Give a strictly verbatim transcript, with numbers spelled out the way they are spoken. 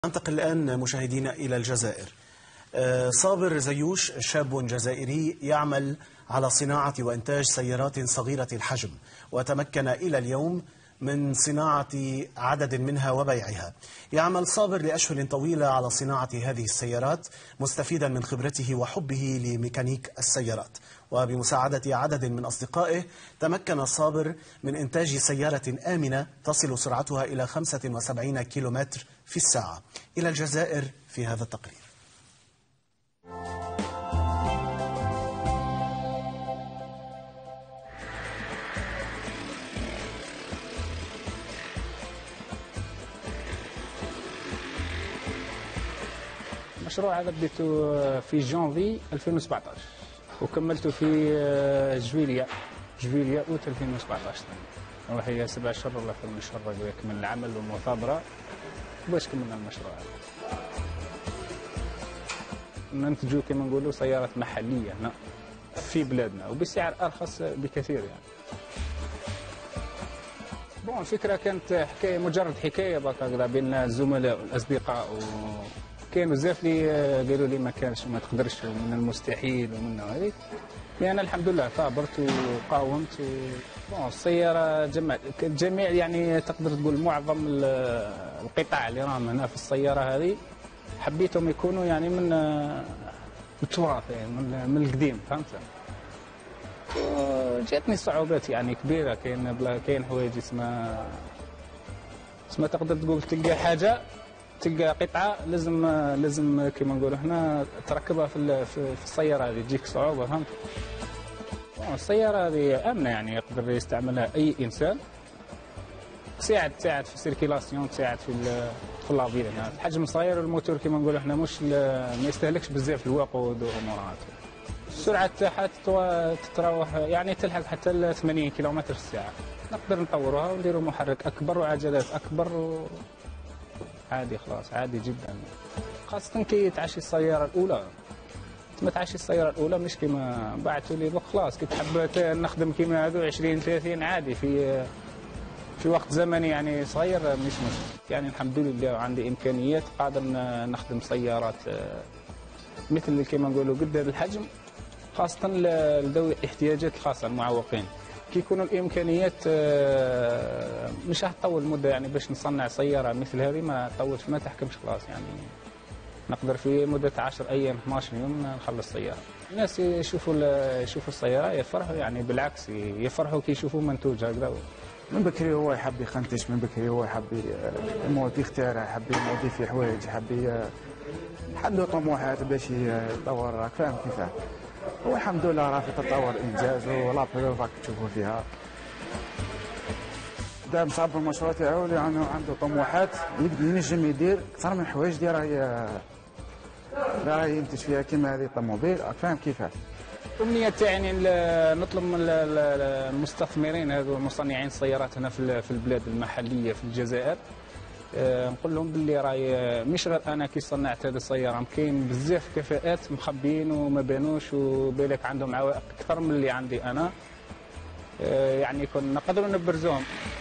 ننتقل الآن مشاهدينا إلى الجزائر. صابر زيوش شاب جزائري يعمل على صناعة وإنتاج سيارات صغيرة الحجم، وتمكن إلى اليوم من صناعة عدد منها وبيعها. يعمل صابر لأشهر طويلة على صناعة هذه السيارات، مستفيدا من خبرته وحبه لميكانيك السيارات. وبمساعدة عدد من أصدقائه تمكن صابر من إنتاج سيارة آمنة تصل سرعتها إلى خمسة وسبعين كيلومتر في الساعة. إلى الجزائر في هذا التقرير. المشروع هذا بديته في جانفي ألفين وسبعطاش وكملته في جويليا جويليا اوت ألفين وسبعطاش. وهي سبع شهور ولا ثمان شهور يكمل العمل والمثابرة باش كملنا المشروع هذا. ننتجوا كما نقولوا سيارات محلية هنا في بلادنا وبسعر أرخص بكثير يعني. بون الفكرة كانت حكاية مجرد حكاية هكذا بين الزملاء والأصدقاء، وكاين بزاف اللي قالوا لي ما كانش ما تقدرش من المستحيل ومن هذيك، لأن أنا الحمد لله صبرت وقاومت. و... بون السيارة جمع الجميع يعني تقدر تقول معظم القطع اللي راهم هنا في السيارة هذه حبيتهم يكونوا يعني من التراث يعني من, من القديم، فهمت؟ جاتني صعوبات يعني كبيرة. كاين بلا كاين حوايج اسمها اسمها تقدر تقول تلقى حاجة تلقى قطعة لازم لازم كما نقولوا هنا تركبها في في السيارة هذه تجيك صعوبة، فهمت؟ السيارة هذه آمنة يعني يقدر يستعملها أي إنسان، تساعد تساعد في السيركيلاسيون، تساعد في في لافيل هنا. الحجم صغير والموتور كما نقولوا احنا مش ما يستهلكش بزاف الوقود والامورات. السرعة تاعها تتراوح يعني تلحق حتى ل ثمانين كيلومتر في الساعة. نقدر نطوروها ونديروا محرك أكبر وعجلات أكبر و... عادي خلاص عادي جدا. خاصة كي تعشي السيارة الأولى، ما تعشي السيارة الأولى مش كيما بعثوا لي خلاص كي تحب نخدم كيما هذو عشرين ثلاثين عادي في في وقت زمني يعني صغير مش مشكل. يعني الحمد لله عندي إمكانيات قادر نخدم سيارات مثل كما نقولوا قد هذا الحجم، خاصة لذوي الاحتياجات الخاصة المعوقين. كي يكونوا الإمكانيات مش راح تطول مدة يعني باش نصنع سيارة مثل هذه ما تطولش ما تحكمش خلاص يعني نقدر في مدة عشر أيام اثناش يوم نخلص السيارة. الناس يشوفوا يشوفوا السيارة يفرحوا يعني بالعكس يفرحوا كي يشوفوا منتوج هكذا. من بكري هو يحب يخنتش، من بكري هو يحب يمودي يخترع، يحب يمودي في حوايج، يحب عنده طموحات باش يطور، راك فاهم كيفاه. هو الحمد لله راه في تطور انجاز ولا بروف راك تشوفوا فيها. دام صاب المشروع تاعو لانه عنده طموحات ينجم يدير اكثر من حوايج اللي راهي راهي ينتج فيها كيما هذه الطوموبيل، راك فاهم كيفاه. الأمنية تاعني نطلب من المستثمرين هذو مصنعين السيارات هنا في البلاد المحلية في الجزائر، نقول لهم باللي راهي مش غير انا كي صنعت هذه السياره، كاين بزاف كفاءات مخبيين وما بانوش وبالك عندهم عوائق اكثر من اللي عندي انا، يعني كنا نقدروا نبرزوهم.